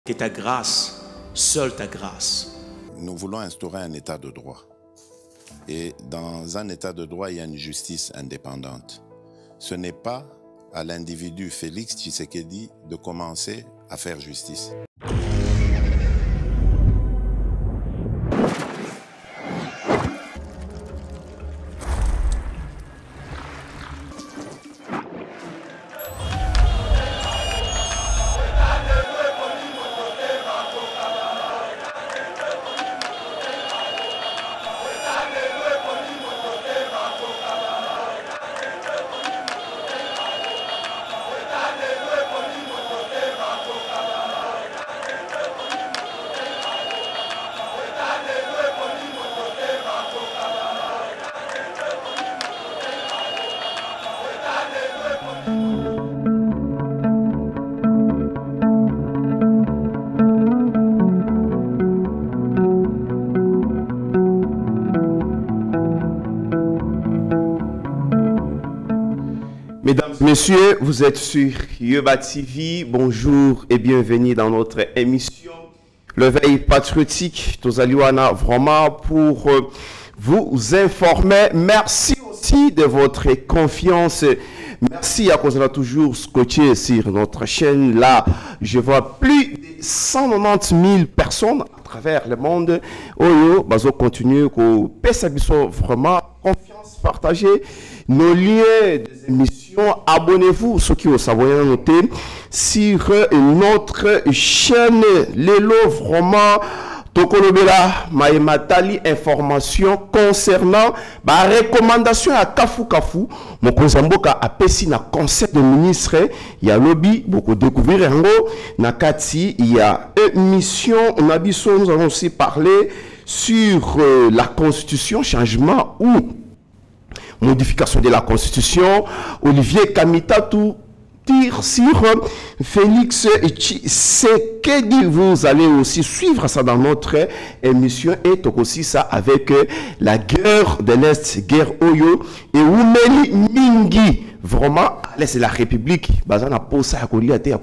Que ta grâce, seule ta grâce. Nous voulons instaurer un état de droit. Et dans un état de droit, il y a une justice indépendante. Ce n'est pas à l'individu Félix Tshisekedi de commencer à faire justice. Mesdames et messieurs, vous êtes sur Yoba TV. Bonjour et bienvenue dans notre émission Le Veille Patriotique. Tozaliwana vraiment pour vous informer. Merci aussi de votre confiance. Merci à cause de toujours scotché sur notre chaîne. Là, je vois plus de 190 000 personnes à travers le monde. Oyo, bazo continue ko pesa biso vraiment confiance partagée. Nos liens des émissions. Abonnez-vous, ceux qui ont s'abonner noter sur notre chaîne Lelo vraiment Tokolobela Maïmatali information concernant la recommandation à Kafu Kafu. Mon Kozamboka a pessi na conseil de ministre. Il y a lobby, beaucoup découvrir en gros. Nakati, il y a une mission. Nous allons aussi parler sur la constitution, changement ou modification de la Constitution. Olivier Kamitatou tire sur Félix Tshisekedi. Vous allez aussi suivre ça dans notre émission et aussi ça avec la guerre de l'Est, guerre Oyo et Oumeli Mingi. Vraiment, c'est la République. Bazana posa à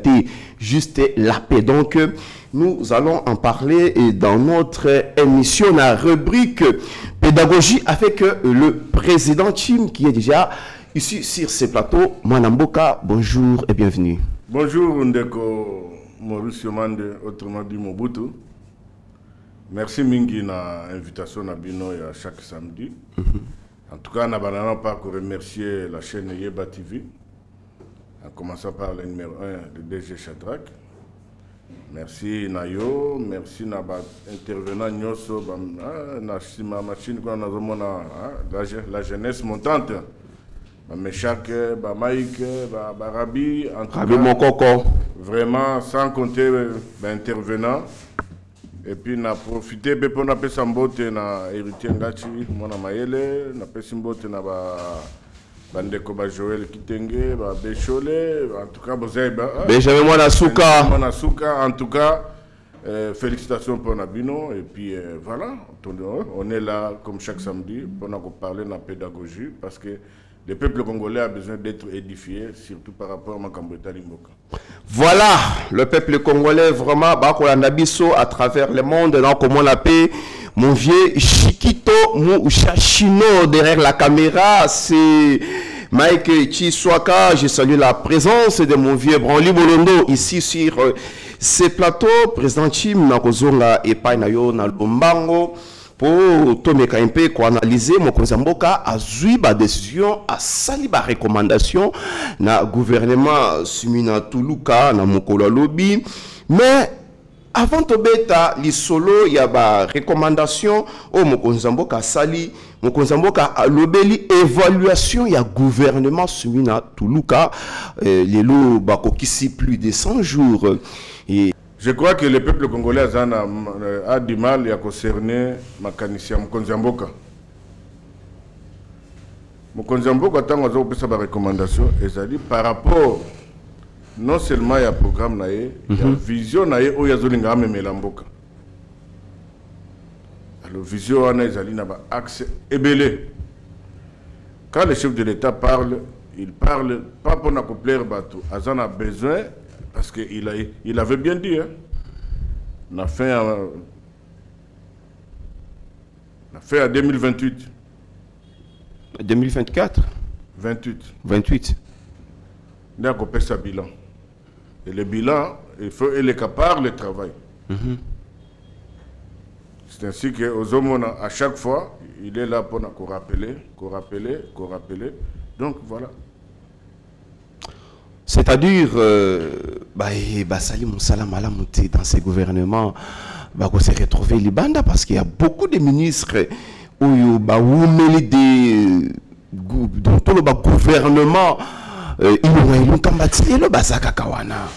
juste la paix. Donc, nous allons en parler dans notre émission, la rubrique pédagogie avec le président Chim qui est déjà ici sur ce plateau. Manamboka, bonjour et bienvenue. Bonjour Ndeko Mauricio Mande, autrement dit Mobutu. Merci Mingi na invitation à Bino à chaque samedi. En tout cas, nous n'avons pas remercier la chaîne Yeba TV, en commençant par le numéro 1, le DG Shadrach. Merci Nayo, merci na intervenant Nyoso, na machine qu'on a la jeunesse montante. Meshak, Maïk, Rabi, en tout cas, vraiment sans compter intervenant. Et puis na profité pour na pesa mbote na héritier Ngachi, mona Mayele, na pesa mbote na bandeko ba Joël Kitenge, ba Bécholé, en tout cas Benjamin Mwanasuka, en tout cas félicitations pour Nabino et puis voilà, on est là comme chaque samedi pour nous parler de la pédagogie parce que le peuple congolais a besoin d'être édifié, surtout par rapport à Makambweta Limboka. Voilà, le peuple congolais vraiment, à travers le monde, donc comment on l'appelle, mon vieux Chiquito Mouchachino derrière la caméra, c'est Mike Chiswaka. Je salue la présence de mon vieux Branly Bolondo ici sur ces plateaux. Président Chim, Nakozonga et Painayo Nalombango. Pour Tomeka MP, pour analyser, mon Kozamboka a zui ba décision, a sali ba recommandation na gouvernement Sumina Tuluka, na Mokola Lobby. Mais avant de beta, li solo, il y a ba recommandation, au Mokozamboka sali, Mokozamboka a lobeli évaluation, il y a gouvernement Sumina Tuluka, les lots bakokisi plus de 100 jours. Et je crois que le peuple congolais a du mal à concerner Makanissia Mokonzamboka. Mokonzamboka, tant qu'on a fait sa recommandation, c'est-à-dire par rapport non seulement à programme, il y a vision, il y a Zolinga Memelamboka. Alors, vision, il y a axe ébélé. Quand le chef de l'État parle, il parle pas pour accomplir Batou. Azan a besoin, parce qu'il avait bien dit, hein, On a fait en 2028. 2024 28. 28. On a coupé sa bilan. Et le bilan, il faut qu'il accapare le travail. C'est ainsi qu'aux hommes, à chaque fois, il est là pour nous rappeler. Donc voilà. C'est-à-dire, Salim Moussala Malamouti dans ces gouvernements, on s'est retrouvé Libanda parce qu'il y a beaucoup de ministres dans tout le gouvernement, ils ont combattu le Bazaka Kawana.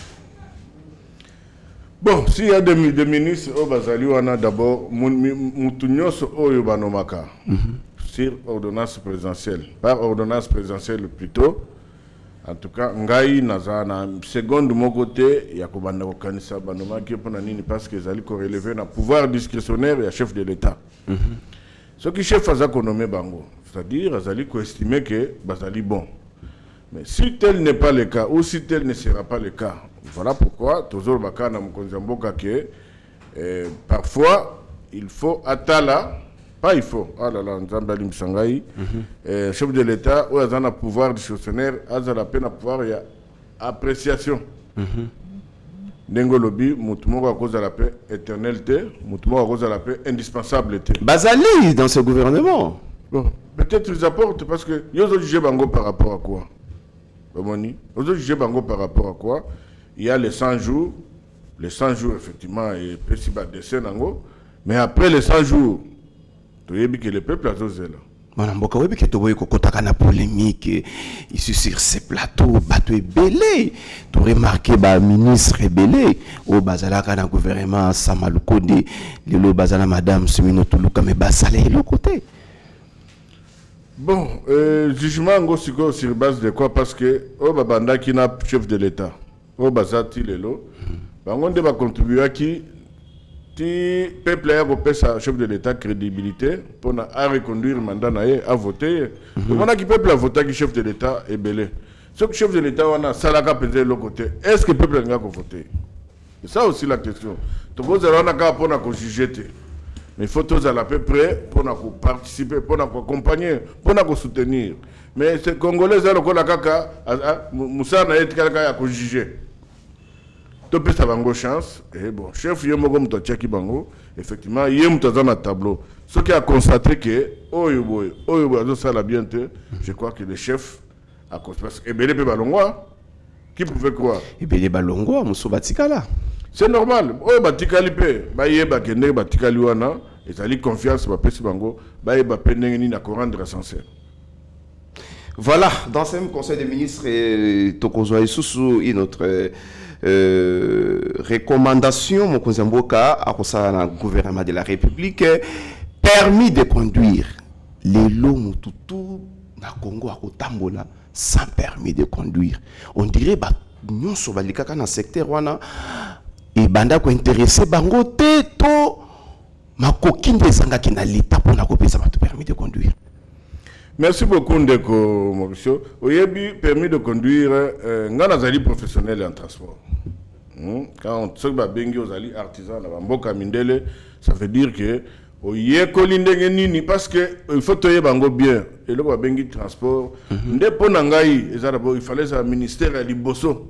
Bon, s'il y a des ministres au Bazali, on a d'abord Moutounios Oyo Banomaka sur ordonnance présidentielle. Par ordonnance présidentielle plutôt. En tout cas, Ngaï Nazana, seconde de mon côté, il y a Kobanda Kanisa Banomaki parce qu'ils allaient corrélever le pouvoir discrétionnaire et le chef de l'État. Ce qui chef a nommé Bango, c'est-à-dire qu'ils allaient estimer que Bazali bon. Mais si tel n'est pas le cas, ou si tel ne sera pas le cas, voilà pourquoi, toujours Bakana Mkonzamboka que parfois, il faut attala, pas il faut, ah là là, Nzambali Msangai, chef de l'État, où il y a un pouvoir discrétionnaire, il y a la peine à pouvoir, il y a appréciation. Nengolobi, Moutoumoko à cause de la paix éternelle, Moutoumoko à cause de la paix indispensable. Bazali dans ce gouvernement. Bon, peut-être ils apportent parce que ils ont jugé Bango par rapport à quoi? Ils ont jugé Bango par rapport à quoi? Il y a les 100 jours. Les 100 jours, effectivement, et principal dessin Nango. Mais après les 100 jours, tu as vu que le peuple a osé là. Mboka webi que tu vois que na polémique ici sur ces plateaux, bateau est belé. Tu remarqué ministre est belé. Au bazala kana gouvernement Samalukonde, le bazala madame Semino Tuluka mais basalé le côté. Bon, jugement sur base de quoi? Parce que au babanda qui n'a chef de l'État, au bazati lelo, bango de va contribuer à qui si peuple a repéré sa chef de l'État crédibilité pour reconduire le mandat à voter. On a qui peuple a voté qui chef de l'État est belé. Ce que chef de l'État on a salaka pesé de l'autre côté. Est-ce que le peuple a voté? C'est ça aussi la question. Donc vous avez un cas pour juger. Mais il faut tous à peu près pour participer, pour accompagner, pour soutenir. Mais ces Congolais, c'est le cas Moussa n'a été quelqu'un qui a jugé. Donc, ça va avoir chance. Et bon, chef, il y a un bango. Effectivement, il y a un tableau. Ce qui a constaté que, je crois que le chef a constaté. Et bien, les Balongwa, qui pouvait croire? Et bien, les Balongwa, Mousso Batikala. C'est normal. Oh, Batikali pe, baye bakende Batikali wana, et ça lui confiance, bapesi bango, baye bapendengeni na correndre sincère. Voilà, dans ce même conseil des ministres, Tokozo Isusu, notre recommandation, mon Konzamboka, à le gouvernement de la République, permis de conduire les lots Mututu na Congo à Kotambola sans permis de conduire. On dirait que nous sommes dans le secteur et banda ko intéressé bango te to makokinde sanga kina l'État pour na kopesa ba permis de conduire. Merci beaucoup Ndeko Mauricio. Oyebi permis de conduire ngana zali professionnel en transport. Quand on ba bengi ozali artisan na mboka mindele, ça veut dire que oyekoli ndenge nini parce que il faut toyer bango bien et le ba bengi transport ndepo na ngai ezala il fallait ça ministère ya liboso.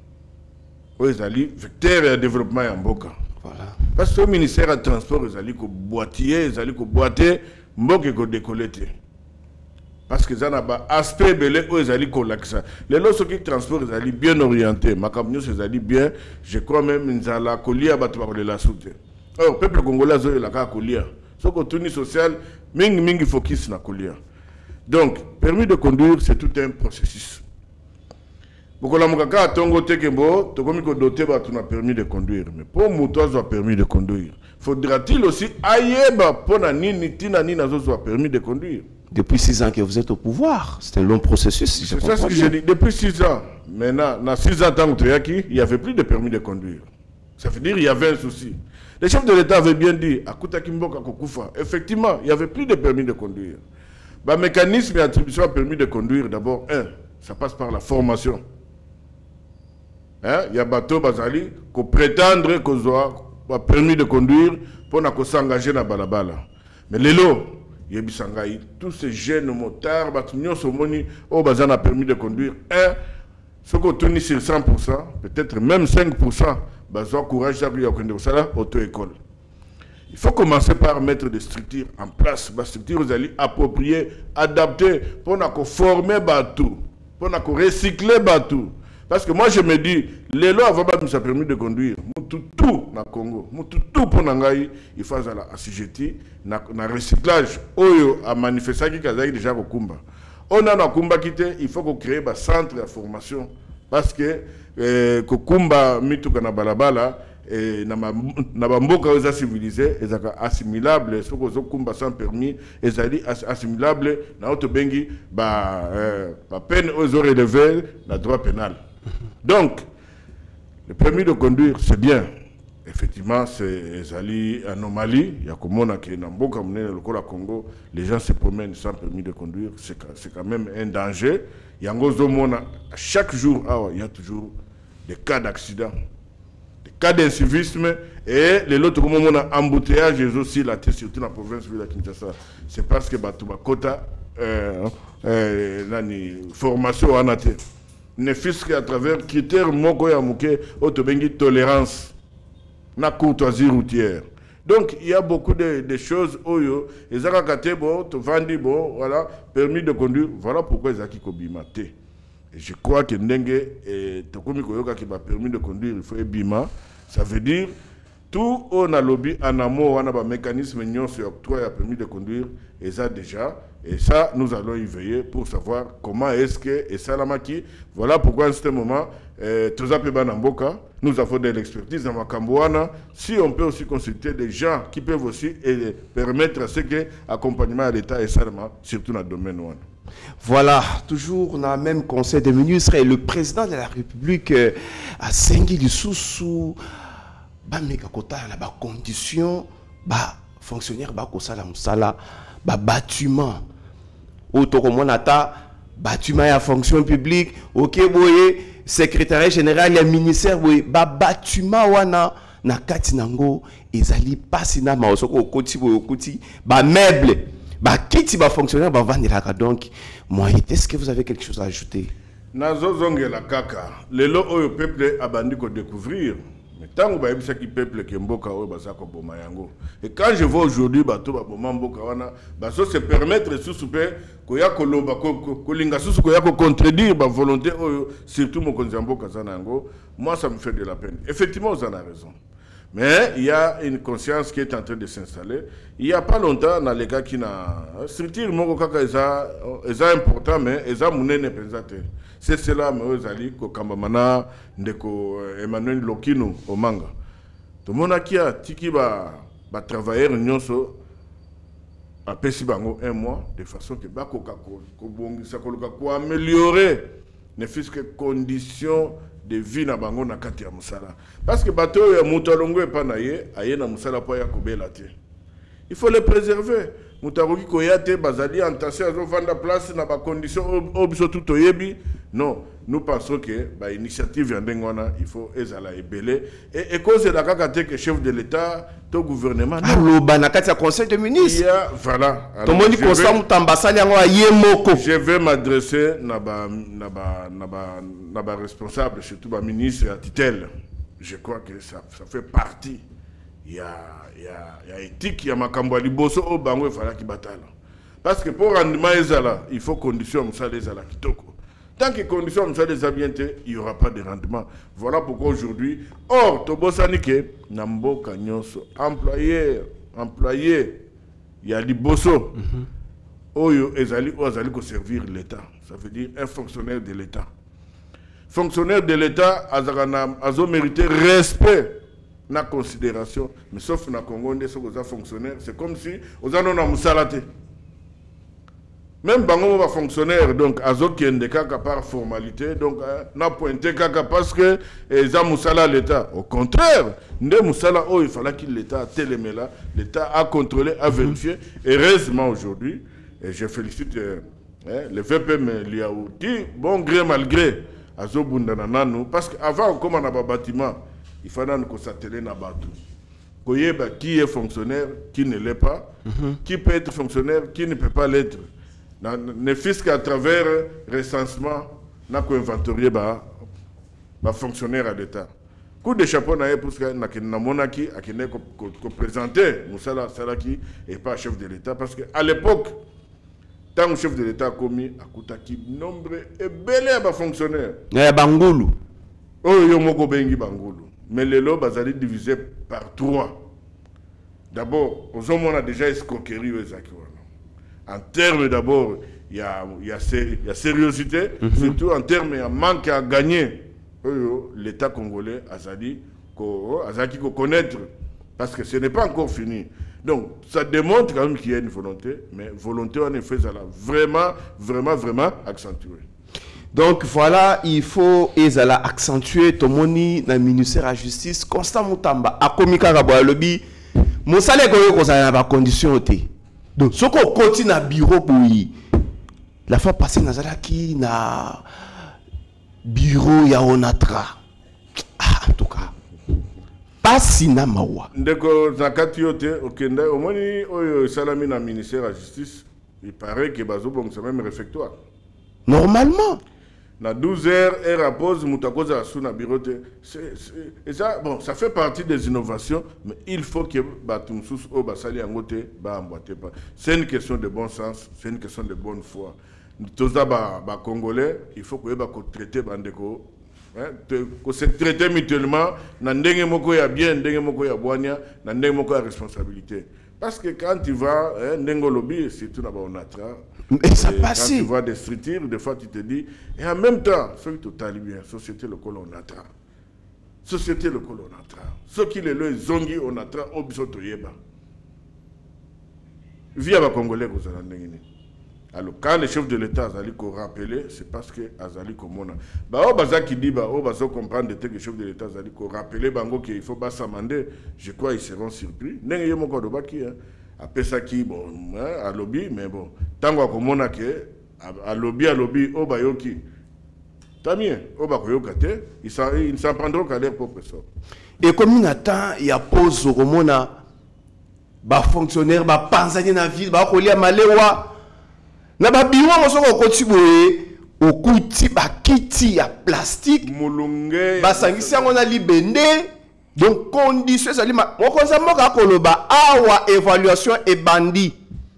Ezali vecteur de développement en Mboka. Voilà. Parce que le ministère du transport ezali ko boîtier, ezali ko boîter Mboka ko décoller. Parce que ça n'a pas aspect belé ou ezali ko laksa. Les lots qui transport ezali bien orienté, makamnyo ezali bien, je crois même nzala kolia batu ba la soute. Oh, peuple congolais zo la ka kolia. So ko tuni social mingi focus na kolia. Donc, permis de conduire c'est tout un processus. Beaucoup la mukaka tongo tekembo, tokomi ko doté ba tu na permis de conduire. Mais pour moutoise a permis de conduire. Faudra-t-il aussi ayeba pona nini tina nina zo a permis de conduire. Depuis 6 ans que vous êtes au pouvoir, c'est un long processus. C'est ça ce que j'ai dit. Depuis 6 ans. Maintenant, dans 6 ans tant que il n'y avait plus de permis de conduire. Ça veut dire qu'il y avait un souci. Le chef de l'État avait bien dit, à Koutakimboka Kokufa, effectivement, il n'y avait plus de permis de conduire. Le mécanisme d'attribution à permis de conduire, d'abord, ça passe par la formation. Il y a bateau Bazali qui prétendre qu'on soit permis de conduire pour s'engager dans balabala. Mais lelo, yebisangai, tous ces jeunes motards, ont permis de conduire. Ce qu'on tourne sur 100%, peut-être même 5%, ils ont courage à auto-école. Il faut commencer par mettre des structures en place, des structures appropriées, adaptées, pour former tout, pour recycler tout. Parce que moi je me dis, les lois avant de nous permis de conduire, tout dans le Congo, tout pour Nangaï, il faut assujetti, na recyclage, oyo a manifesté qui a déjà au Kumba. On a un Kumba qui il faut qu'on crée un centre de formation. Parce que Kumba mitu kana balabala et na mboka oza civilisé ezaka assimilable ce que Kumba sans permis ezali assimilable na auto bengi ba peine aux relevé la droit pénal. Donc le permis de conduire c'est bien. Effectivement, c'est une anomalie. Il y a comme on a qui Namboka, le Congo, les gens se promènent sans permis de conduire. C'est quand même un danger. Il y a chaque jour, il y a toujours des cas d'accident, des cas d'incivisme. Et les autres, comme on a embouteillage, aussi là, surtout dans la province de Kinshasa. C'est parce que Batouba Kota, formation en athée. Ne fût-ce qu'à travers critères moko ya muke, autobengi tolérance. Na courtoisie routière. Donc il y a beaucoup de choses oyo ezaka katebo to vandi bon voilà permis de conduire voilà pourquoi ezaki kobimate. Et je crois que ndenge to komi koyoka ki ba permis de conduire il faut ebima ça veut dire tout on a lobby en amont on a ba mécanisme nyonso ya octroi ya permis de conduire et ça déjà et ça nous allons y veiller pour savoir comment est-ce que et ça la maki voilà pourquoi en ce moment nous avons de l'expertise dans Makambouana. Si on peut aussi consulter des gens qui peuvent aussi permettre à ce que l'accompagnement à l'État est seulement, surtout dans le domaine. Voilà, toujours dans le même conseil des ministres, et le président de la République a singé du sous la condition, fonctionnaire, bâtiment. Bâtiment à fonction publique, ok, boye, secrétaire général, le ministère, boye, bâtiment wana, na kati nango, ezali pasina maosoko, okoti, boye, okoti, meuble, kiti, fonctionnaire, vandelaka. Donc, moi, est-ce que vous avez quelque chose à ajouter? Nazo zonge la kaka, le lo oyo peuple a bandi ko découvrir. Mais tant que ça qui peuple qui mboka oyo bazako bomayango. Et quand je vois aujourd'hui bato ba boma mboka wana, baso se permettre sous-souper koya koloba kolinga susu koya ko contredire ba volonté oyo surtout mon konzi mboka zanango, moi ça me fait de la peine. Effectivement, vous en avez raison. Mais il y a une conscience qui est en train de s'installer. Il n'y a pas longtemps, dans les cas qui n'a... Structure, mon kaka, est important, mais ils ont mounene pensate. C'est cela, mais ils allient, que Kambamana, Ndeko Emmanuel Lokino, au manga. Tout le monde qui a tiki va travailler, nyonso, à Pessibango, 1 mois, de façon que ça peut améliorer, ne fût-ce que conditions de vie na bango na kati ya musala. Parce que bateau ya mutalongo e panaye, aye na musala po ya kobela te. Il faut les préserver. Mutaroki koyate bazali entassé à vendre place na ba conditions obiso tout oyebi. Non, nous pensons que ba initiative ya ndengwana, il faut ezala ebele et cause la kakate que chef de l'État, to gouvernement. Allo banakati ya conseil de ministre. Il y a voilà. Tomoni constat mutambasali yango ayemoko. Je vais m'adresser na ba responsable surtout ba ministre à titel. Je crois que ça fait partie. Il y a éthique, il y a makambo liboso au bango fala ki batala. Parce que pour rendement ezala, il faut condition musala ezala kitoko. Tant que conditions musala ezala bien il n'y aura pas de rendement. Voilà pourquoi aujourd'hui, or tobosanike namboka nyonso employé, il y a liboso. Oyo ezali ko servir l'État. Ça veut dire un fonctionnaire de l'État. Fonctionnaire de l'État azo mérité respect. Na considération, mais sauf na Congo, on fonctionnaire, c'est comme si on a non musalate. Même bango va fonctionnaire, donc azo qui est kaka par formalité, donc na pointé kaka parce que za musala l'État. Au contraire, nde musala oh il fallait qu'il l'État a télémela, l'État a contrôlé, a vérifié. Heureusement aujourd'hui, et je félicite le VPM Liaouti, bon gré malgré azo bundana nanu, parce qu'avant comme on a un bâtiment. Il fallait nous s'atteler na bateau. qui est fonctionnaire, qui ne l'est pas, qui peut être fonctionnaire, qui ne peut pas l'être. Ne fût-ce qu'à travers recensement, n'a qu'à inventorier fonctionnaire à l'État. Coup de chapeau na pour que na monaki a qui n'est que présenté Moussala Salaki et pas chef de l'État parce que à l'époque tant que chef de l'État a commis à Koutaki nombre et belé à fonctionnaire. Bangoulou. Oh yo moko bengi Bangoulou. Mais les lots bazali divisé par 3. D'abord, aux hommes on a déjà escroquerie aux Akiwana. En termes d'abord, il y a sérieuxité, surtout en termes de manque à gagner. L'État congolais Azali qui connaître parce que ce n'est pas encore fini. Donc ça démontre quand même qu'il y a une volonté, mais volonté en effet ça l'a vraiment accentué. Donc voilà, il faut accentuer Tomoni dans le ministère de la Justice. Constant Moutamba, à Komika Raboa Lobby, mon salaire qu'on a dans condition. Donc ce qu'on continue à bureau pour lui, la fois passée Nazalaki na bureau ya onatra. En tout cas, pas sina mawa. Ndeko zakati yote okenda omoni oyo salami na ministère de la Justice, il paraît que bazo bon c'est même réfectoire. Normalement. Na 12 heures et repose mutakoza sous na bureau et ça bon ça fait partie des innovations mais il faut que batumsus o basali angote ba emboîter pas. C'est une question de bon sens, c'est une question de bonne foi. Tous les Congolais, il faut que nous traiter bandeko, que se traiter mutuellement, n'andenge moko ya bien, n'andenge moko ya boania, n'andenge moko ya responsabilité. Parce que quand tu vas, n'engo lobby, c'est tout d'abord on attrape. Mais ça passe. Quand tu vois des structures, des fois tu te dis, et en même temps, ceux qui total bien, société le colon on attrape. Société le colon on attrape. Ceux qui le zongi on attrape, au bisoto yeba. Via les Congolais vous allez. Alors, quand le chef de l'État a rappelé, c'est parce que Azali Komona. Bazaki dit, bazo comprendre que le chef de l'État a rappelé qu'il faut pas s'amender. Je crois qu'ils seront surpris. N'est-ce pas de baki après ça qui bon à lobby mais bon tant qu'on Komona que à lobby bayoki. Tant mieux, bakoyokate, ils ne s'en prendront qu'à leur propre sort. Et comme il attend, il y a pause au Komona, fonctionnaire, panzani na ville, kolia malewa. Na ba biro moso ko kotiboye okuti ba kiti ya plastique molunge ba sangisi yango na libende donc condition ezali mokonza moka koloba awa évaluation et bandi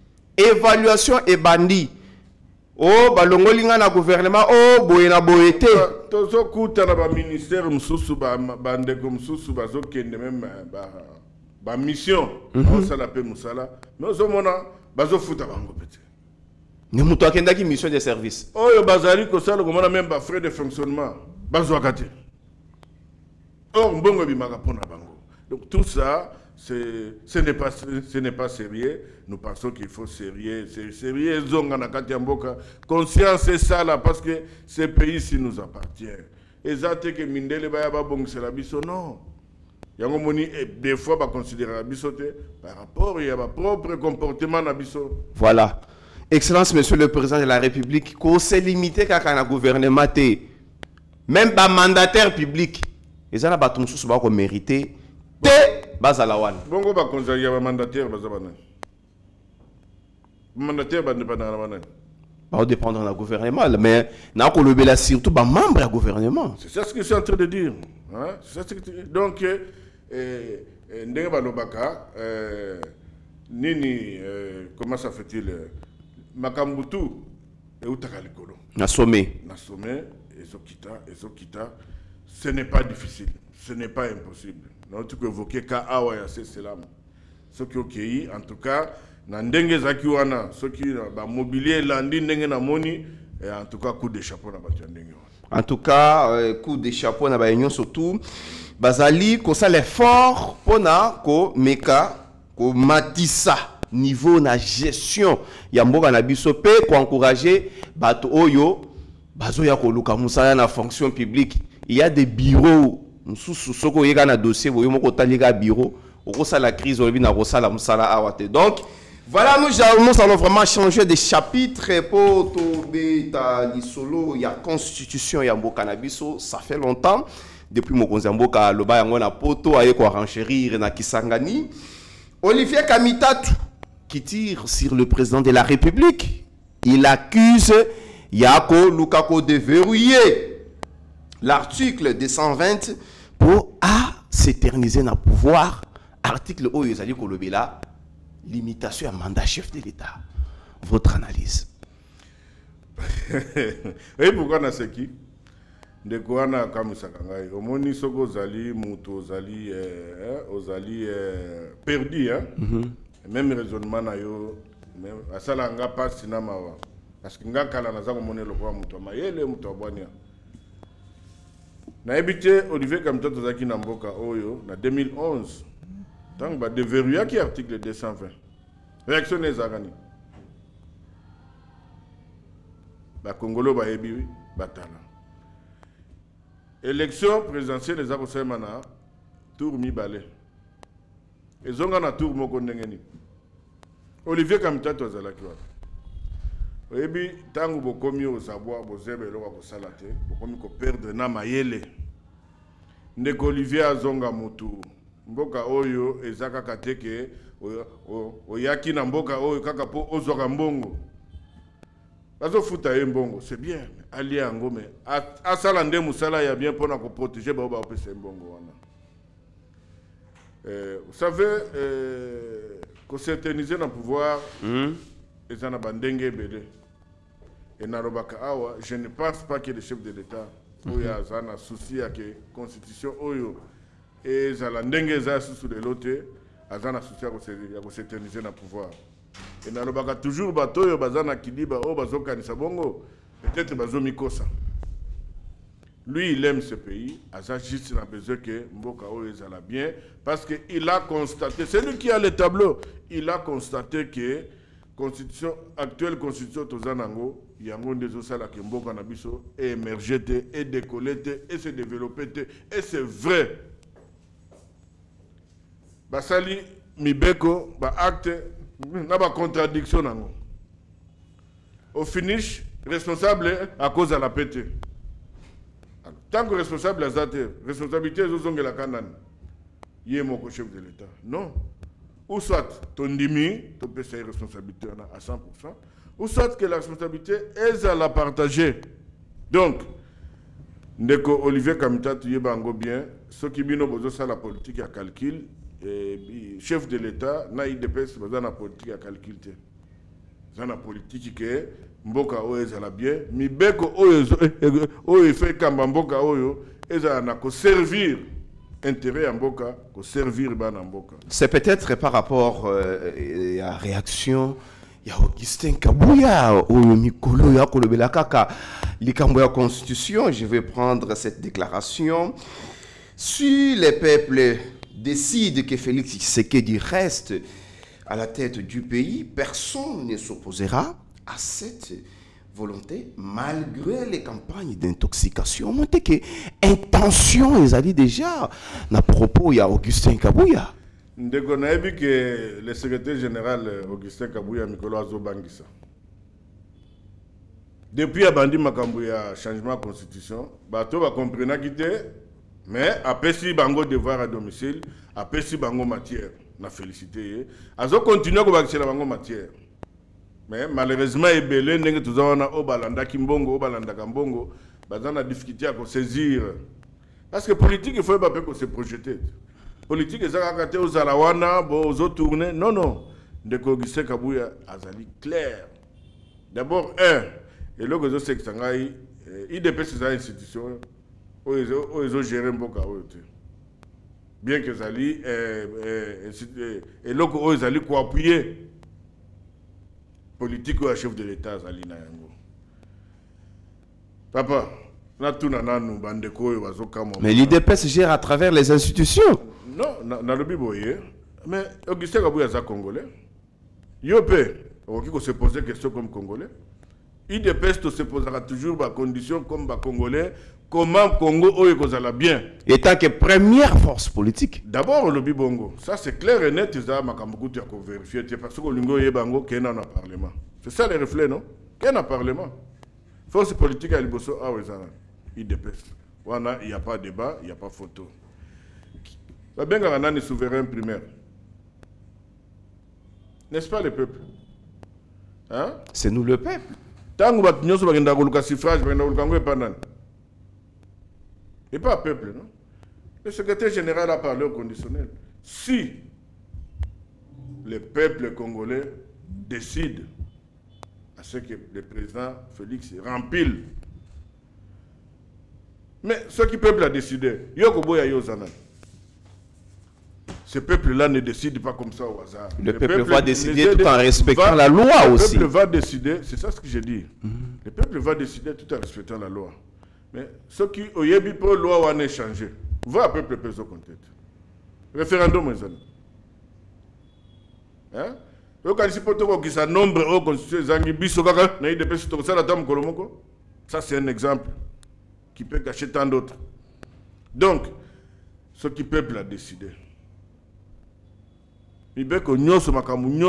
oh balongoli nga na gouvernement oh boye na boyete tozo kuta na ba ministère mususu ba bandeko mususu bazo kende même ba mission on ça l'appelle musala mais ozomona bazo futa bango petit. Nous avons une mission de service. Oh, bazali ko sala ko mona même ba frais de fonctionnement. Bazwa kate. Or mbongo bimaka pona bango. Donc tout ça ce n'est pas sérieux. Nous pensons qu'il faut sérieux zonga na kati ya mboka. Conscience c'est ça là parce que ce pays ci nous appartient. Ezate que mindele ba ya ba bongisela biso non. Yango moni des fois ba considérer la bisote par rapport à ba propre comportement na biso. Voilà. Excellence, Monsieur le Président de la République, qu'on s'est limité qu'à un gouvernement, même pas mandataire public, ils ont battu sous ce mérité, te bazalawan. Bongo ba conseiller ba mandataire bazabana. Mandataire ba dépendant ba dépendre du gouvernement, mais n'a qu'on le surtout ba membre du gouvernement. C'est ça ce que je suis en train de dire. Hein? Donc ndenge ba lobaka nini comment ça fait-il Makambutu et Utakalikolo. Na sommet, Ezokita, ce n'est pas difficile, ce n'est pas impossible. Nous avons évoqué Kawa et Selam. Ce qui est ok, en tout cas, Nandenge Zakiwana, ce qui est mobilier, Landi, Nengenamoni, et en tout cas, coup de chapeau na Batiandenge. En tout cas, coup de chapeau na Bayunion surtout. Bazali, ko ça l'effort, pona, ko meka, ko matissa. Niveau na gestion ya mboka na biso pe ko encourager bato oyo bazo ya ko luka musala na fonction publique. Il y a des bureaux mususu soko yeka na dossier boyo moko talika bureau oko sala crise obi na ko sala musala awate. Donc voilà, nous allons vraiment changer de chapitre pour to beta lisolo ya constitution ya mboka na biso, ça fait longtemps. depuis Mokonzamboka loba yango na poto aye ko renchérir na Kisangani. Olivier Kamitatu qui tire sur le président de la République. Il accuse Yako Lukako de verrouiller l'article 220 pour s'éterniser dans le pouvoir. Article O Yozali Kolobela, limitation à mandat chef de l'État. Votre analyse. Et pourquoi na seki? De quoi na kamusakangai. Omoni soko zali muto zali perdu hein. Même raisonnement na yo même asala nga passe na mawa. Parce que nga kala na zako mone lokwa muto mayele muto abwania. Na ebité Olivier Kamitatu zaki na mboka oyo na 2011. Tant ba de verrouiller qui article 220. Réaction des Arani. Ba Congolo ba yebi batala. Élection présidentielle des Akosemana tour mi balé. Et zonga na tour moko ndengeni. Olivier Kamitatu azalaki wa. Oyebi tangu bokomi ozabwa bozebe eloko kosala te, bokomi ko perdre na mayele. Ndeko Olivier azonga mutu. Mboka oyo ezaka kateke oyaki na mboka oyo kaka po ozwaka mbongo. Bazo futa ye mbongo, c'est bien. Ali yango mais asala nde musala ya bien pona ko protéger ba ba opesa mbongo wana. Vous savez ko s'éterniser dans le pouvoir ezana bandenge belé. Et na robaka awa, je ne pense pas que le chef de l'État oyo azana souci à que constitution oyo et zala ndenge za sous de l'autre azana souci à ko s'éterniser dans le pouvoir. Et na robaka toujours batoyo bazana kiliba o bazokanisa bongo peut-être bazomikosa. Lui il aime ce pays, aza juste na besoin que mboka oyo ezala bien parce que il a constaté, c'est lui qui a le tableau, il a constaté que constitution actuelle constitution tozanango yango ndezo sala ke mboka na biso et émerger et décoller et se développer et c'est vrai. Basali mibeko ba acte na ba contradiction nango. Au finish responsable à cause de la pété. Tant que responsable à Zate, responsabilité de la Canane, il est mon chef de l'État. Non. Ou soit ton dimi, tu peux faire responsabilité à 100%, ou soit que la responsabilité est à la partager. Donc, Ndeko Olivier Kamitatu yebango bien, ce qui bino bozo ça la politique à calcul, et chef de l'État, na IDPS bozo la politique à calcul. Ça la politique que mboka oyo ezala bien mibeko oyo fait kamba mboka oyo ezala ko servir intérêt à mboka ko servir bana mboka. C'est peut-être par rapport à la réaction ya Augustin Kabuya oyo mikolo ya kolobela kaka likambo ya constitution. Je vais prendre cette déclaration. Si les peuples décident que Félix Tshisekedi reste à la tête du pays, personne ne s'opposera à cette volonté, malgré les campagnes d'intoxication. Montre que intention, ils ont dit déjà, à propos, il y a Augustin Kabuya. Ndeko naebi que le secrétaire général Augustin Kabuya Mikolo Azobangisa. Depuis abandi makambo ya changement de constitution, bato ba comprendre quitté, mais après si bango devoir à domicile, après si bango matière. Na félicité. Azo continuer ko bakisela bango matière. Mais malheureusement ebele ndenge tuzana obalanda kimbongo obalanda kambongo bazana difficulté à saisir. Parce que politique il faut pas que se projeter. Politique ezaka kate ozala wana bo ozo tourner. Non non. Ndeko Augustin Kabuya azali clair. D'abord et le gozo seksangai IDP ces institutions ozo gérer mboka oyote. Bien que Zali et loko oyo Zali ko appuyer politique ou chef de l'État Zali na yango. Papa, na tuna nanu bandeko oyo bazokamo. Mais l'IDPS gère à travers les institutions. Non, na lobi boye. Mais Augustin Kabuya za congolais. Yopé, on qui se poser question comme congolais. IDPS se posera toujours ba condition comme ba congolais. Comment Congo oyo kozala bien. Étant que première force politique. D'abord le Bibongo, ça c'est clair et net, ça makambuku tu as vérifié parce que l'Ingo yebango kena na parlement. C'est ça les reflets non? Kena parlement. Force politique à liboso a wezana. IDPS. il n'y a pas débat, il n'y a pas photo. Est souverain primaire. N'est-ce pas le peuple? Hein? C'est nous le peuple. Tant que nous avons un suffrage, et pas le peuple, non? Le secrétaire général a parlé au conditionnel. Si le peuple congolais décide à ce que le président Félix rempile. Mais ce que le peuple a décidé, ce peuple-là ne décide pas comme ça au hasard. Le peuple va décider tout en respectant la loi aussi. Le peuple va décider, c'est ça ce que j'ai dit. Le peuple va décider tout en respectant la loi. Mais ce qui oyebi pour la loi va changer. Va le peuple peser au tête. Référendum, mes amis. Hein? Ça, c'est un exemple qui peut cacher tant d'autres. Donc, ce qui peuple a décidé. Il veut que nous sommes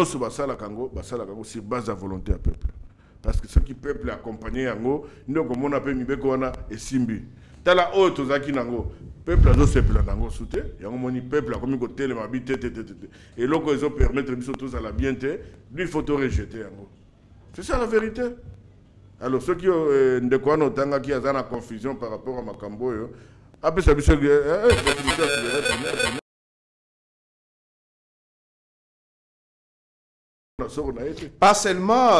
sur base de la volonté du peuple. Parce que ce qui peuple a accompagné, nous avons appelé Mibeko et Simbi. Tala autre zaki nango peuple azo sepela nango soute yango moni peuple a comme côté le mabité et loko ils ont permettre biso tous à la bienté lui faut te rejeter yango. C'est ça la vérité. Alors ceux qui ndeko no tanga qui a na confusion par rapport à makambo yo après ça biso pas seulement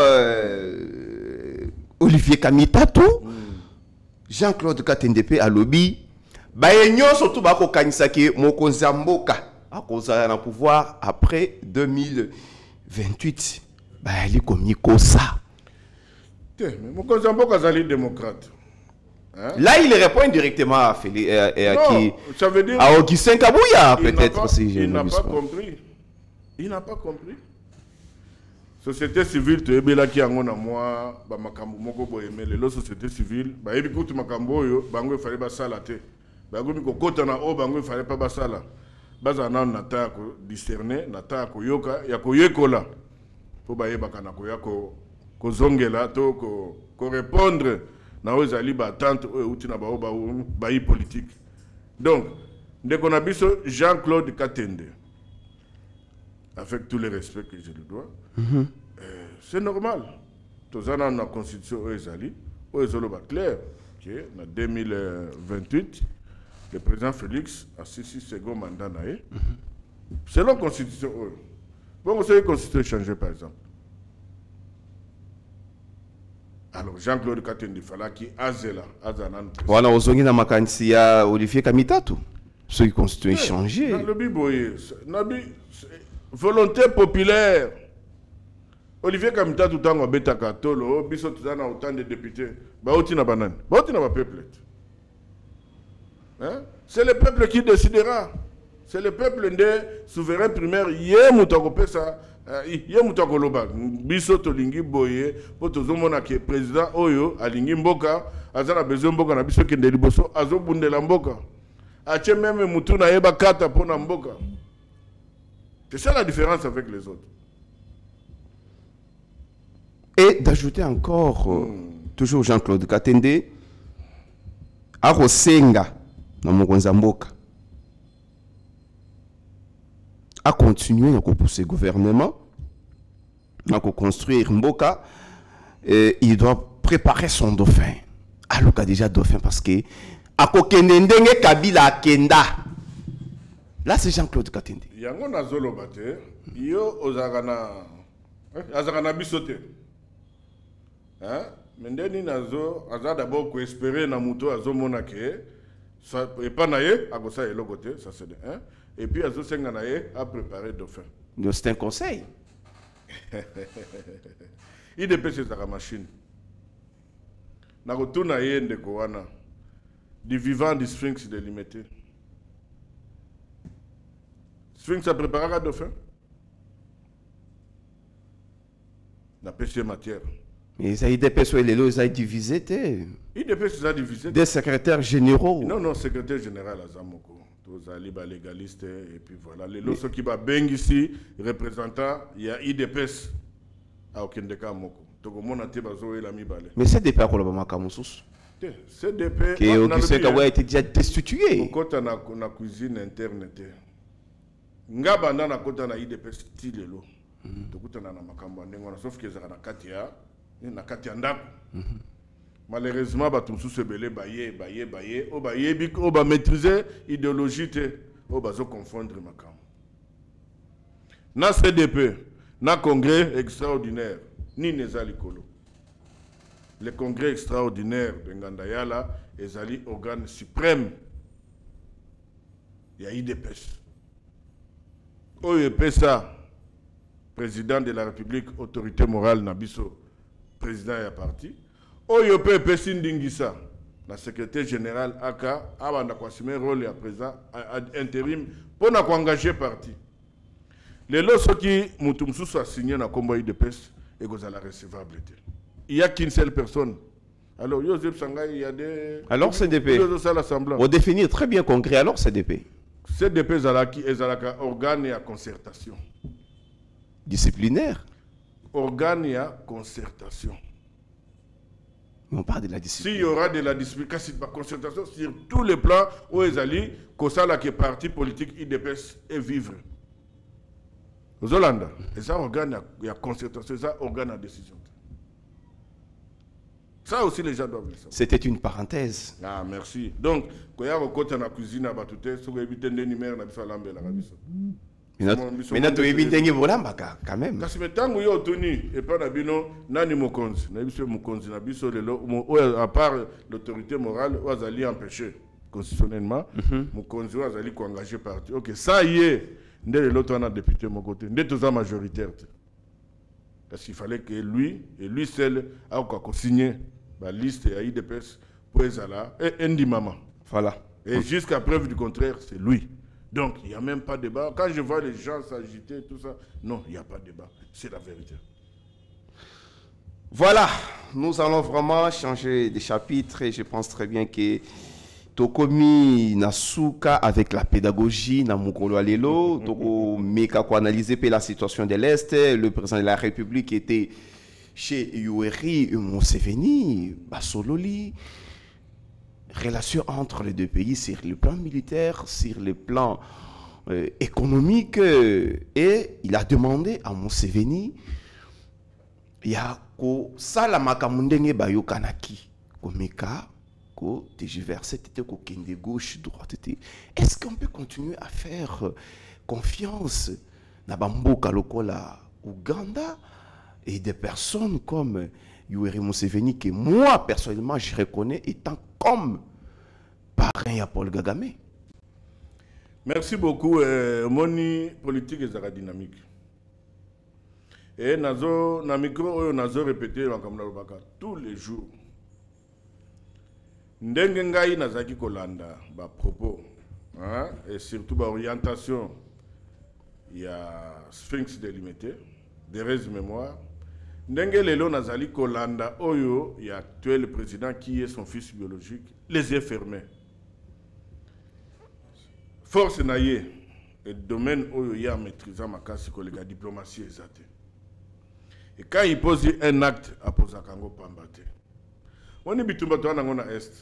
Olivier Kamitatou, Jean-Claude Katendepe à lobby, bayenyo surtout bako kanisaki mokonzi mboka akoza na pouvoir après 2028. Bayali komiko ça. Mais mokonzi mboka zali démocrate. Hein? Là il répond directement à qui ça veut dire à Augustin Kabouya peut-être si je il n'a pas compris. Il n'a pas compris. Société civile, tu es là qui a un mois, bamakambo moko boyeme, les société civile, bah ebi kutu makambo yo, bango fallait pas salate, bango miko kota na o bango fallait pas basala, baza na nata ko discerner, nata ko yoka, ya ko yekola, po ba yeba kana ko yako ko zongela to ko répondre na ozali ba attente outi na ba o ba yi politique. Donc, ndeko na biso Jean-Claude Katende. Avec tous les respects que je lui dois, c'est normal. Tous en la constitution Ezali, Ezolo clair, en 2028, le président Félix a 6 second mandat. C'est la constitution. Bon, vous savez la constitution changée par exemple. Alors Jean-Claude Katende Fala qui a zela, voilà, aux na makansi ya Olivier Kamitatou. Ce qui constitue changé. Dans le Biboye, volonté populaire. Olivier Kamita tout le temps beta katolo, biso tout temps autant de députés. Baoti na banane, baoti na peuple. Hein? C'est le peuple qui décidera. C'est le peuple des souverains primaires. Yé mutako pesa, yé mutako loba. Biso to lingi boye, poto zomona ke président oyo alingi mboka, azana besoin mboka na biso kende liboso, azo bundela mboka. Ache même mutu na yeba kata pona mboka. C'est ça la différence avec les autres. Et d'ajouter encore, toujours Jean-Claude Katende, à Rosenga, dans Mokonza Mboka, à continuer à pousser le gouvernement, à construire Mboka, il doit préparer son dauphin. Alors qu'il a déjà dauphin parce que, à Kokendendenge Kabila Kenda. Là, c'est Jean-Claude Katende. Yango na zolo bate, yo ozagana bisote. Hein? Mendeni nazo, aza d'abord ko espérer na muto azo monake, et pas naye, agosa et logote, ça c'est hein. Et puis azo senga naye a préparé dauphin. Donc c'est un conseil. Il dépêche sa machine. Na retourna ye ndeko wana. Du vivant du Sphinx de limité. Sphinx a préparé un dauphin. La pêche matière. Mais ça, il dépêche les lots, ils ont divisé. Il dépêche ça divisé. Des secrétaires généraux. Non, secrétaire général à Zamoko. Tous les légalistes, et puis voilà. Les lots qui va bien ici, représentant, il y a IDPS à Okendeka Moko. Mais c'est des pères qui ont CDP que Augustin Kawa a été déjà destitué. Quand on a la cuisine interne, nga na kota na IDP style lo. Tokutana na makambo ndengona sauf que za na katia ndako. Malheureusement batum sous belé baye o ba maîtriser idéologie te o ba zo confondre makambo. Na CDP, na congrès extraordinaire ni nezali kolo. Le congrès extraordinaire de Ngandayala ezali organe suprême ya IDPS. Oye Pesa, président de la République, autorité morale Nabiso, président et parti. Oye Pesa Ndingisa, la secrétaire générale Aka, abanda kwa assumer rôle à présent intérim pour na engager parti. Les lots qui mutumsusu a signé na combo IDPS et gozala recevable. Il n'y a qu'une seule personne. Alors, Joseph Sangai, il y a des... Alors, CDP, on définit très bien congrès. Alors, CDP. CDP est un organe à concertation. Disciplinaire. Organe à concertation. Mais on parle de la discipline. S'il y aura de la discipline, concertation sur tous les plans où ils allaient, que ça, que parti politique IDPS et vivre. Aux Hollande, c'est un organe à concertation, c'est un organe à décision. Ça aussi, les gens doivent le savoir. C'était une parenthèse. Ah, merci. Donc, quand il y a un côté dans la cuisine, il y a un numéro dans la cuisine. Maintenant, tu es bien volamba quand même. Parce que tant que tu es tenu, et pas d'abino, nani mokonzi. Nabiso mokonzi, nabiso lelo, à part l'autorité morale, ou azali empêché constitutionnellement, mokonzi ou azali ko engagé parti. Ok, ça y est, ndé l'autre on a député mon côté, ndé tous en majoritaire. Parce qu'il fallait que lui, et lui seul, a signé la liste à IDPS pour Ezala et Ndi Mama. Voilà. Et jusqu'à preuve du contraire, c'est lui. Donc, il n'y a même pas de débat. Quand je vois les gens s'agiter, tout ça, non, il n'y a pas de débat. C'est la vérité. Voilà, nous allons vraiment changer de chapitre et je pense très bien que Tokomi Nasuka avec la pédagogie na mukolo alelo toko meka ko analyser la situation de l'Est. Le président de la République était chez Yoweri Museveni, Basololi. Relation entre les deux pays sur le plan militaire, sur le plan économique, et il a demandé à Museveni ya ko salamaka mundenge bayo kanaki ko meka ko tergiverser tete ko kende gauche droite. Est-ce qu'on peut continuer à faire confiance na bamboka lokola Ouganda et des personnes comme Yoweri Museveni que moi personnellement je reconnais étant comme parrain à Paul Kagame? Merci beaucoup. Moni politique est dynamique. Et nazo na micro nazo répété tous les jours. Ndenge ngai nazaki kolanda ba propos et surtout ba orientation. Il y a Sphinx délimité, des restes mémoire. Ndenge lelo nazali kolanda oyo il y a actuel président qui est son fils biologique, les yeux fermés. Force naie et domaine oyo ya maîtrisant ma casse que la diplomatie exacte. Et quand il pose un acte à poser kango pambate. On est bitumba to na ngona est.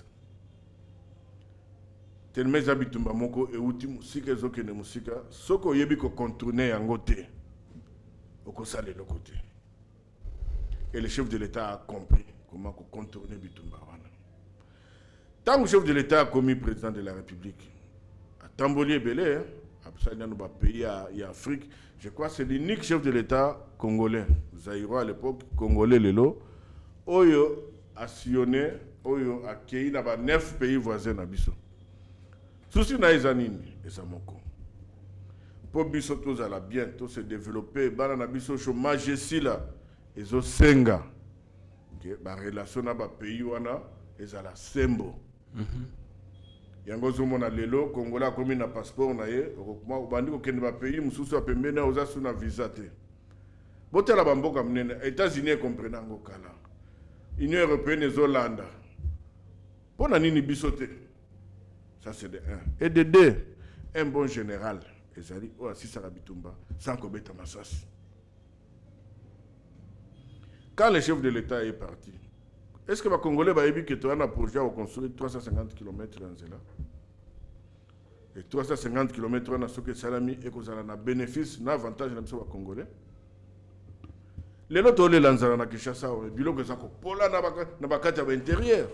Tellement za bitumba moko e uti musika zoke ne musika soko yebi ko contourner yango te. Oko sale le côté. Et le chef de l'État a compris comment contourner bitumba wana. Tant que le chef de l'État a commis président de la République, à Tambolier Belé, à nos pays et Afrique, je crois que c'est l'unique chef de l'État congolais, Zaïro à l'époque, congolais Lelo, Oyo a sillonné, Oyo a accueilli dans 9 pays voisins d'Abisso. Souci na Izanini et Samoko. Pour Bisso, tout ça bien, tout se développer, Bana Nabisso, chômage ici là, et zo senga, la relation na ba pays wana, et ça la sembo. Yango zomona lelo Kongola komi na passeport na ye bandi ko kende ba pays mususu apembena oza suna visa te botela bamboka mnene États-Unis comprennent ngo kala Union européenne et Hollande pona nini bisote ça c'est de 1 et de 2 un bon général ezali o asisa bitumba sans kobeta masasi quand le chef de l'État est parti est-ce que les Congolais vont dire que tu as un projet à construire 350 km dans cela? Et 350 km dans ce que Salami et que ça a un bénéfice, un avantage dans les Congolais. Les autres, les lanzara na Kinshasa, le bilan que ça copola na bakati à l'intérieur.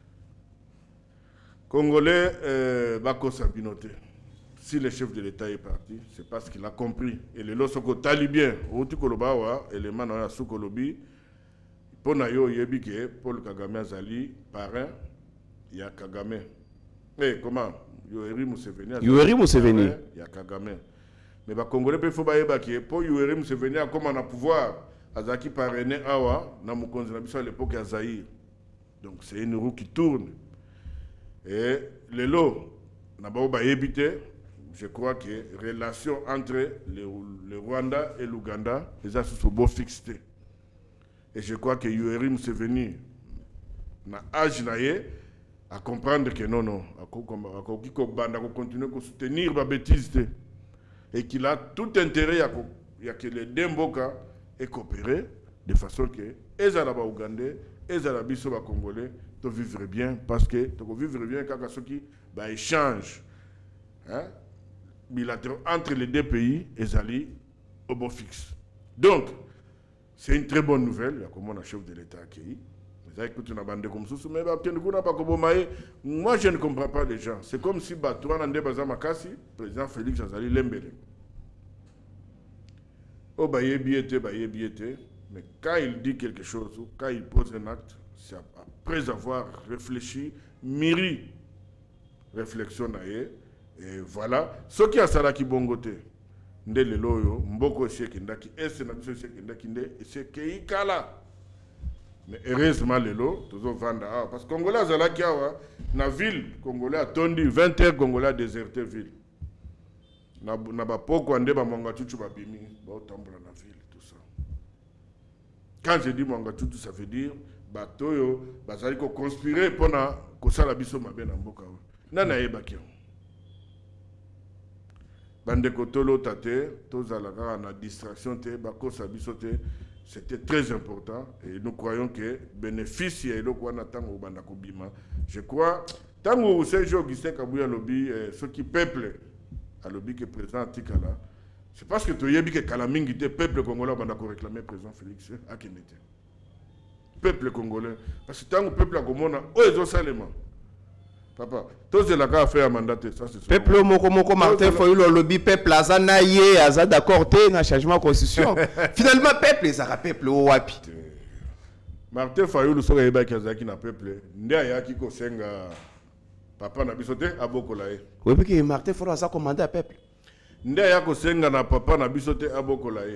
Congolais, bako sabinote. Si le chef de l'État est parti, c'est parce qu'il a compris. Et les lorsque talibien, au Tukolobawa, et les manants à Soukolobi, pour Nayo Yebike, Paul Kagame Azali, parrain, il y a Kagame. Mais comment? Yoweri Museveni. Yoweri Museveni. Il y a Kagame. Mais les Congolais peuvent faut bailler baquer. Pour Yoweri Museveni, comment on a pouvoir? Azaki parrainé Awa, na Mukonzi Nabiso à l'époque à Zaïre. Donc c'est une roue qui tourne. Et les lots, n'a pas évité. Je crois que la relation entre le Rwanda et l'Ouganda, les assos beau fixés. Et je crois que Yoweri Museveni n'a âge à comprendre que non, à continuer à soutenir la bêtise. Et qu'il a tout intérêt à que les Demboka aient coopéré de façon que les Arabes ougandais, les Arabes congolais, de vivre bien, parce que de vivre bien quand ceux qui échangent bilatéraux entre les deux pays et aller au bon fixe. Donc, c'est une très bonne nouvelle, il y a comme un chef de l'État accueilli. Moi, je ne comprends pas les gens. C'est comme si Batouan Bazamakasi, le président Félix Azali Lembele. Oh, mais quand il dit quelque chose, quand il pose un acte, c'est après avoir réfléchi, mûri, réflexion et voilà. Ce qui a Salaki Bongote, Ndele Loyo, Mboko Shekindaki, Esenabso Shekindaki, et c'est Keikala. Mais heureusement, les lots, toujours Vanda. Parce que Congolais, Zalaki, na ville, Congolais a tondu 20 heures, Congolais a déserté la ville. Na ba poko ande ba Mwangachuchu ba bimi, ba otambola na ville, tout ça. Quand je dis Mwangachuchu, ça veut dire, ba toyo, ba zali ko conspirer pour na kosala biso mabe na mboka. Nana yeba ki. Bande ko tolo tate, to zalaka na distraction te, ba kosa biso te. C'était très important et nous croyons que bénéfice et le quoi n'attend au Bandakobima. Je crois, tant que vous savez, Augustin Kabouya lobby, ceux qui peuplent à lobby qui est présent à Tikala, c'est parce que tu as dit que Kalaming était peuple congolais, Bandako réclamé président Félix à Kenete. Peuple congolais. Parce que tant que le peuple a commencé, ils ont seulement. Papa, tous les gars ont fait un mandat. Peuple Moko Martin Fayulu le lobby peuple Azanaye Azad d'accord na changement de constitution. Finalement peuple les arabes peuple au wapi. Martin Fayulu so yeba kazaki na peuple. Ndia yaki ko senga papa na bisote abokolae. Oui parce que Martin Fayulu a ça commandé à peuple. Ndia yako senga na papa na bisote abokolae.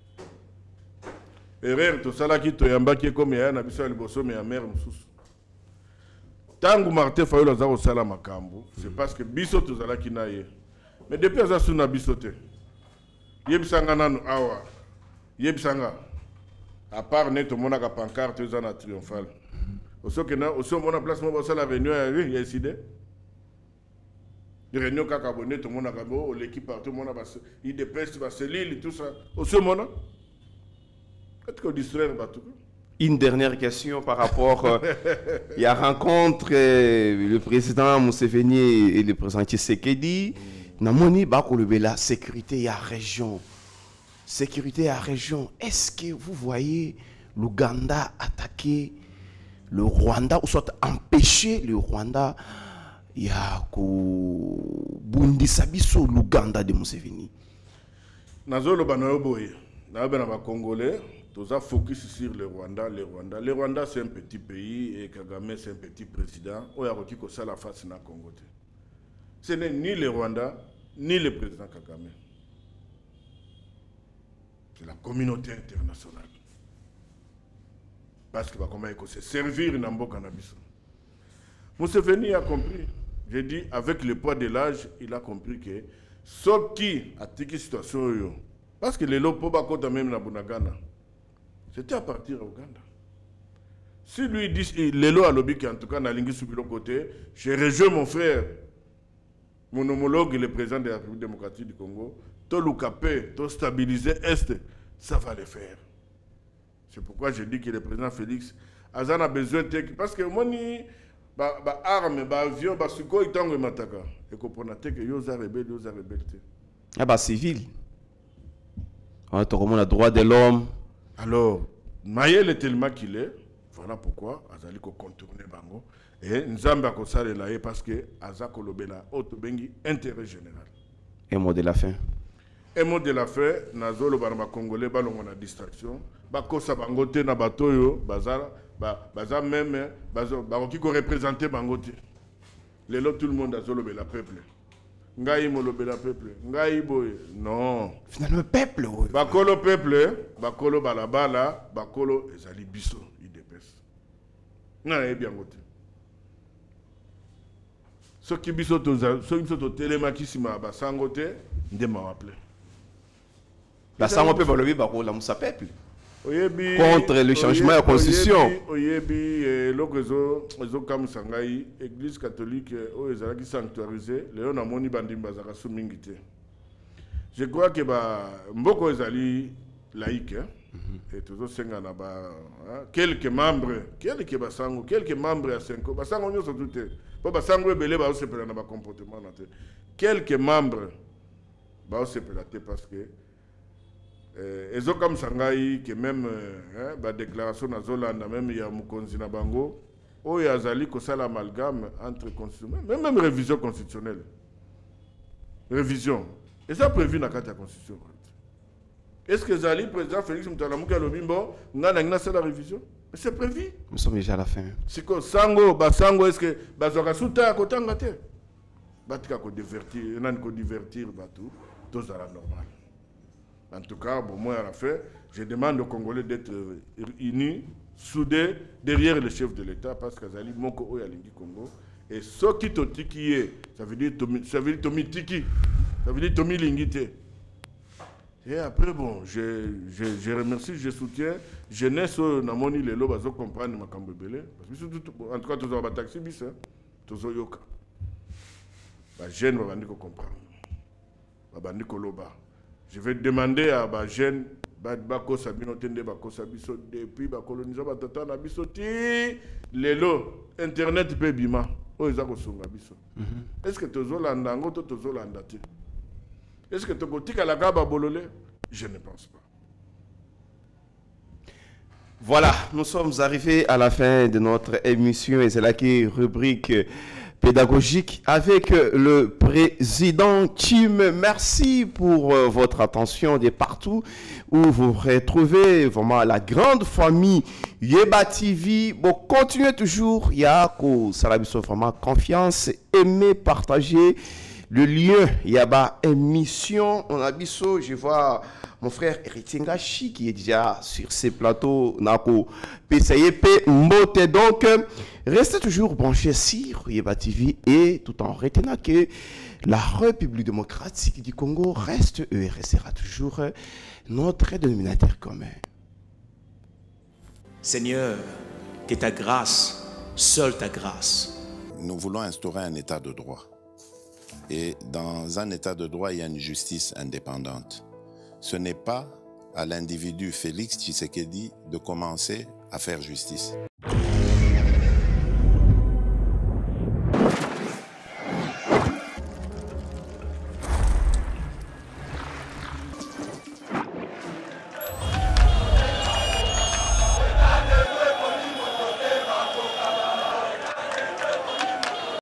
Erreur to salaki to yambaki comme ya na biso liboso me ya mère mususu. Tangu Martin Fayulu a osala makambo, c'est parce que biso tozalaki na ye. Mais depuis aza suna bisote. Yebisanga nanu awa. Yebisanga. À part net mona ka pancarte na triomphal. Osoke na oso mona place mo osala réunion ya décidé. Réunion ka abonné to mona ka bo l'équipe partout mona ba il dépêche ba cellule tout ça. Oso mona. Est-ce que distraire ba tout? Une dernière question par rapport il y a rencontre le président Museveni et le président Tshisekedi. Namoni bako la sécurité à région. Sécurité à région. Est-ce que vous voyez l'Ouganda attaquer le Rwanda ou soit empêcher le Rwanda ya ko bundisa biso l'Ouganda de Museveni? Nazolo banayo boye. Na ba Congolais. Tous a focus sur le Rwanda. Le Rwanda, c'est un petit pays et Kagame, c'est un petit président. On a reçu que ça la face dans le Congo. Ce n'est ni le Rwanda, ni le président Kagame. C'est la communauté internationale. Parce que comment il faut se servir dans le cannabis. Museveni a compris. J'ai dit, avec le poids de l'âge, il a compris que ce qui a été situation, parce que les lopes pas même na Bunagana. C'était à partir d'Ouganda. Si lui dit, Lélo a lobby qui en tout cas n'a l'ingé sur le côté, je rejoins mon frère, mon homologue, le président de la République démocratique du Congo, tout le capé, tout stabiliser Est, ça va le faire. C'est pourquoi je dis que le président Félix Azana besoin de parce que moi ni arme, avion, suko itango mataka. Et comprendre que yoza rebelle. Ah bah civil. On a le droit de l'homme. Alors, Maël est tellement qu'il est. Voilà pourquoi Azali ko contourner bango. Et Nzamba ko sale là parce que Azako lobela otobengi intérêt général. Un mot de la fin. Un mot de la fin, Nazolo Barma Congolais, balongo na distraction. Bakosa bangote na batoyo, bazar même, baroki ko représenter bangote. Lelo tout le monde a zolo bela peuple. Ngai molo bela peuple. Ngai boy. Non. Finalement peuple. Bakolo peuple, bakolo balabala, bakolo ezali biso idepes. Na e bien gote. Ce qui biso to télémaki sima basangote ndema waple. La sango peut valoir bakola musa peuple. Contre le changement de la constitution. Oyebi l'orezo comme sangai église catholique o ezalaki sanctuarisé léon amoni bandimba zaka sumingité. Je crois que mboko ezali laïque et toujours senga na quelques membres à 5 ans basango nyoso tout po basango ebele ba osepela na ba comportement na te quelques membres ba osepela te parce que ezo comme sangai que même ba déclaration na Zolanda même ya mukonzi na bango o ya zali ko sala amalgame entre constitution même révision constitutionnelle révision et ça prévu dans la constitution. Est-ce que Zali président Félix Mutalamuka Lobimbo ngana sala révision? C'est prévu. Nous sommes déjà à la fin. C'est que sango basango est-ce que bazoka suta ko tangate batika ko divertir nan ko divertir batu tout ça normal. En tout cas, bon, moi, à la fin, je demande aux Congolais d'être unis, soudés, derrière le chef de l'État, parce que Zali Moko Oyalingi Congo. Et ce qui tiki est, ça veut dire Tomi Tiki, ça veut dire Tomi Lingité. Et après, bon, je remercie, je soutiens. Jeunesse, Namoni, les lobes, ils comprennent ma cambébélé. En tout cas, tous les taxi bis, tous les yoka. Les jeunes, ils vont comprendre. Ils vont loba. Je vais demander à ma jeune, Bako Sabino Tende Bako Sabiso, depuis la colonisation, Batata Nabiso, Lelo, Internet peut bima. Est-ce que tu as l'andango, tu as l'andate? Est-ce que tu as la gaba bololé? Je ne pense pas. Voilà, nous sommes arrivés à la fin de notre émission et c'est là qui rubrique pédagogique avec le président Tim. Merci pour votre attention de partout où vous retrouvez vraiment la grande famille Yeba TV. Bon, continuez toujours. Yako Salabiso, vraiment confiance, aimer, partager le lien. Yaba émission. On a biso, je vois mon frère Eritingachi qui est déjà sur ces plateaux. Nako PCIP Mbote. Donc, restez toujours branchés sur Yeba TV et tout en retenant que la République démocratique du Congo reste et restera toujours notre dénominateur commun. Seigneur, que ta grâce, seule ta grâce. Nous voulons instaurer un état de droit. Et dans un état de droit, il y a une justice indépendante. Ce n'est pas à l'individu Félix Tshisekedi de commencer à faire justice.